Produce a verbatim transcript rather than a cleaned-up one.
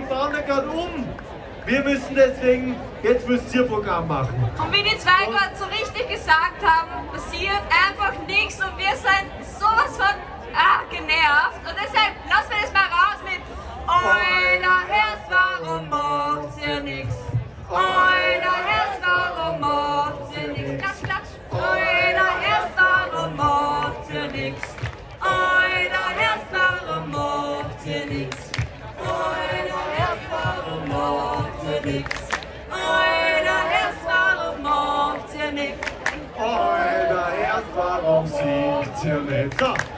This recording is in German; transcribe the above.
bauen da gerade um. Wir müssen deswegen, jetzt müsst ihr Programm machen. Und wie die zwei gerade so richtig gesagt haben, passiert einfach nichts und wir sind sowas von ah, genervt. Und deshalb lassen wir das mal raus mit Euer Herz, warum macht ihr nichts? Euer Herz, warum macht ihr nichts? Klatsch, klatsch. Euer Herz, warum macht ihr nichts? Euer Herz, warum macht ihr nichts? Euer Herz, warum macht ihr nichts? Euer Herz, warum macht ihr nichts? Euer Herz, warum singt ihr nicht? So.